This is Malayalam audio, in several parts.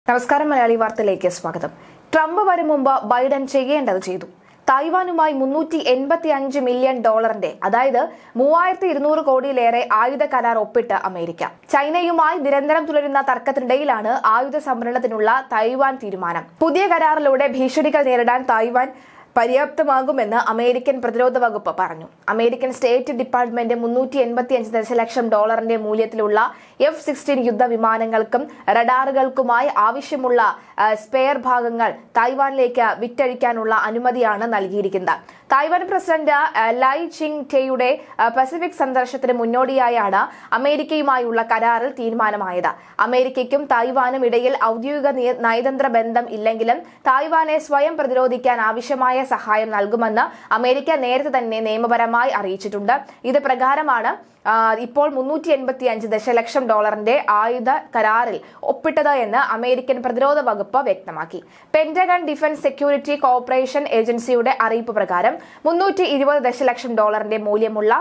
നമസ്കാരം, മലയാളി വാർത്തയിലേക്ക് സ്വാഗതം. ട്രംപ് വരും മുമ്പ് ബൈഡൻ ചെയ്യേണ്ടത് ചെയ്തു. തായ്വാനുമായി $385 മില്യൺ അതായത് 3200 കോടിയിലേറെ ആയുധ കരാർ ഒപ്പിട്ട് അമേരിക്ക. ചൈനയുമായി നിരന്തരം തുടരുന്ന തർക്കത്തിനിടയിലാണ് ആയുധ സംഭരണത്തിനുള്ള തായ്വാൻ തീരുമാനം. പുതിയ കരാറിലൂടെ ഭീഷണികൾ നേരിടാൻ തായ്വാൻ പര്യാപ്തമാകുമെന്ന് അമേരിക്കൻ പ്രതിരോധ വകുപ്പ് പറഞ്ഞു. അമേരിക്കൻ സ്റ്റേറ്റ് ഡിപ്പാർട്ട്മെന്റ് $385 ദശലക്ഷം മൂല്യത്തിലുള്ള F-16 യുദ്ധവിമാനങ്ങൾക്കും റഡാറുകൾക്കുമായി ആവശ്യമുള്ള സ്പെയർ ഭാഗങ്ങൾ തായ്വാനിലേക്ക് വിറ്റഴിക്കാനുള്ള അനുമതിയാണ് നൽകിയിരിക്കുന്നത്. തായ്വാൻ പ്രസിഡന്റ് ലൈ ചിങ് ടെയുടെ പസഫിക് സന്ദർശനത്തിന് മുന്നോടിയായാണ് അമേരിക്കയുമായുള്ള കരാറിൽ തീരുമാനമായത്. അമേരിക്കയ്ക്കും തായ്വാനും ഇടയിൽ ഔദ്യോഗിക നയതന്ത്ര ബന്ധം ഇല്ലെങ്കിലും തായ്വാനെ സ്വയം പ്രതിരോധിക്കാൻ ആവശ്യമായ സഹായം നൽകുമെന്ന് അമേരിക്ക നേരത്തെ തന്നെ നിയമപരമായി അറിയിച്ചിട്ടുണ്ട്. ഇത് പ്രകാരമാണ് ഇപ്പോൾ $385 ദശലക്ഷം ആയുധ കരാറിൽ ഒപ്പിട്ടത് എന്ന് അമേരിക്കൻ പ്രതിരോധ വകുപ്പ് വ്യക്തമാക്കി. പെന്റഗൺ ഡിഫൻസ് സെക്യൂരിറ്റി കോഓപ്പറേഷൻ ഏജൻസിയുടെ അറിയിപ്പ് പ്രകാരം $320 ദശലക്ഷം മൂല്യമുള്ള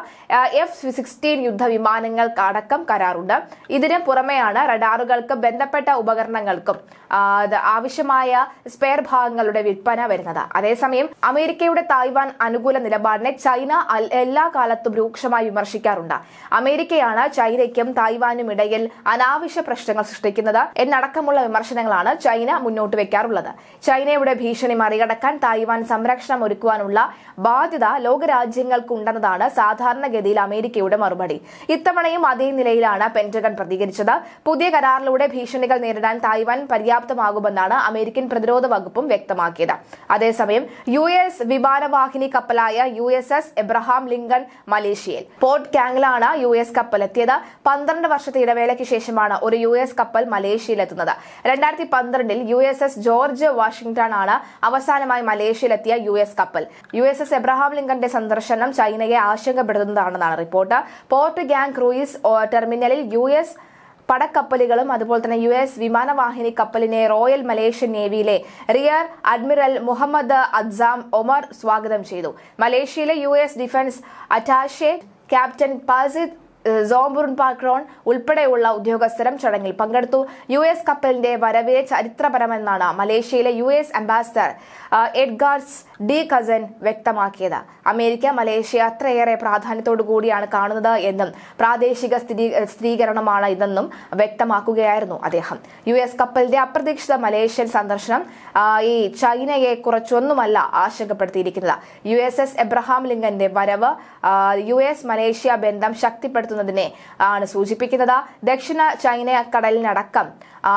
F-16 യുദ്ധവിമാനങ്ങൾക്ക് അടക്കം കരാറുണ്ട്. ഇതിന് പുറമെയാണ് റഡാറുകൾക്കും ബന്ധപ്പെട്ട ഉപകരണങ്ങൾക്കും ആവശ്യമായ സ്പെയർ ഭാഗങ്ങളുടെ വിൽപ്പന വരുന്നത്. അതേസമയം അമേരിക്കയുടെ തായ്വാൻ അനുകൂല നിലപാടിനെ ചൈന എല്ലാ കാലത്തും രൂക്ഷമായി വിമർശിക്കാറുണ്ട്. അമേരിക്കയാണ് ചൈനയ്ക്കും തായ്വാനും ഇടയിൽ അനാവശ്യ പ്രശ്നങ്ങൾ സൃഷ്ടിക്കുന്നത് എന്നടക്കമുള്ള വിമർശനങ്ങളാണ് ചൈന മുന്നോട്ട് വെക്കാറുള്ളത്. ചൈനയുടെ ഭീഷണി മറികടക്കാൻ തായ്വാൻ സംരക്ഷണം ഒരുക്കുവാനുള്ള ബാധ്യത ലോകരാജ്യങ്ങൾക്കുണ്ടെന്നതാണ് സാധാരണഗതിയിൽ അമേരിക്കയുടെ മറുപടി. ഇത്തവണയും അതേ നിലയിലാണ് പെന്റഗൺ പ്രതികരിച്ചത്. പുതിയ കരാറിലൂടെ ഭീഷണികൾ നേരിടാൻ തായ്വാൻ പര്യാപ്തമാകുമെന്നാണ് അമേരിക്കൻ പ്രതിരോധ വകുപ്പും വ്യക്തമാക്കിയത്. അതേസമയം US വിമാനവാഹിനി കപ്പലായ USS എബ്രഹാം ലിങ്കൺ മലേഷ്യയിൽ പോർട്ട് കാങ്ങിലാണ് US കപ്പലെത്തിയത്. 12 വർഷത്തെ ഇടവേളയ്ക്ക് ശേഷമാണ് ഒരു US കപ്പൽ മലേഷ്യയിലെത്തുന്നത്. 2012 USS ജോർജ് വാഷിംഗ്ടൺ ആണ് അവസാനമായി മലേഷ്യയിലെത്തിയ US കപ്പൽ. USS എബ്രഹാം ലിങ്കന്റെ സന്ദർശനം ചൈനയെ ആശങ്കപ്പെടുത്തുന്നതാണെന്നാണ് റിപ്പോർട്ട്. പോർട്ട് ഗാങ് ക്രൂയിസ് ടെർമിനലിൽ US പടക്കപ്പലുകളും അതുപോലെ തന്നെ US വിമാനവാഹിനി കപ്പലിനെ റോയൽ മലേഷ്യൻ നേവിയിലെ rear admiral Muhammad Adzam Omar സ്വാഗതം ചെയ്തു. മലേഷ്യയിലെ US ഡിഫൻസ് അറ്റാഷെ ക്യാപ്റ്റൻ പാസിദ് സോംബുർപാക്രോൺ ഉൾപ്പെടെയുള്ള ഉദ്യോഗസ്ഥരും ചടങ്ങിൽ പങ്കെടുത്തു. US കപ്പലിന്റെ വരവിലെ ചരിത്രപരമെന്നാണ് മലേഷ്യയിലെ US ambassador Edgard D Kagan വ്യക്തമാക്കിയത്. അമേരിക്ക മലേഷ്യ അത്രയേറെ പ്രാധാന്യത്തോടു കൂടിയാണ് കാണുന്നത് എന്നും പ്രാദേശിക സ്ഥിരീകരണമാണ് ഇതെന്നും വ്യക്തമാക്കുകയായിരുന്നു അദ്ദേഹം. US കപ്പലിന്റെ അപ്രതീക്ഷിത മലേഷ്യൻ സന്ദർശനം ഈ ചൈനയെ കുറച്ചൊന്നുമല്ല ആശങ്കപ്പെടുത്തിയിരിക്കുന്നത്. USS എബ്രഹാം ലിങ്കന്റെ വരവ് US മലേഷ്യ ബന്ധം ശക്തിപ്പെടുത്തുന്നതിനെ ആണ് സൂചിപ്പിക്കുന്നത്. ദക്ഷിണ ചൈന കടലിനടക്കം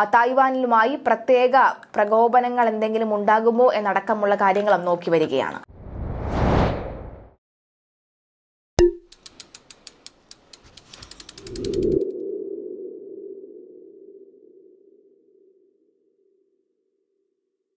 തായ്വാനിലുമായി പ്രത്യേക പ്രകോപനങ്ങൾ എന്തെങ്കിലും ഉണ്ടാകുമോ എന്നടക്കമുള്ള കാര്യങ്ങളും നോക്കി വരികയാണ്.